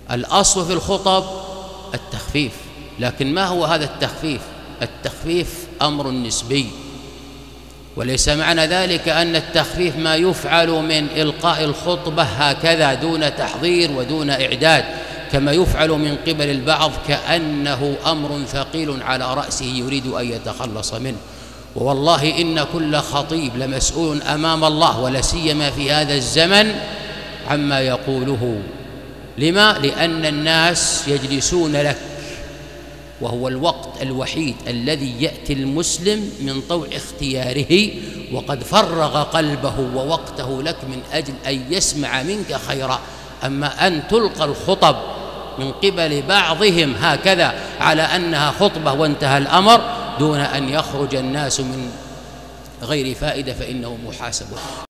الأصل في الخطب التخفيف، لكن ما هو هذا التخفيف؟ التخفيف أمر نسبي، وليس معنى ذلك أن التخفيف ما يفعل من إلقاء الخطبة هكذا دون تحضير ودون إعداد كما يفعل من قبل البعض كأنه أمر ثقيل على رأسه يريد أن يتخلص منه. ووالله إن كل خطيب لمسؤول أمام الله، ولا سيما في هذا الزمن، عما يقوله. لما؟ لأن الناس يجلسون لك، وهو الوقت الوحيد الذي يأتي المسلم من طوع اختياره وقد فرغ قلبه ووقته لك من أجل أن يسمع منك خيرا. أما أن تلقى الخطب من قبل بعضهم هكذا على أنها خطبة وانتهى الأمر دون أن يخرج الناس من غير فائدة فإنه محاسب.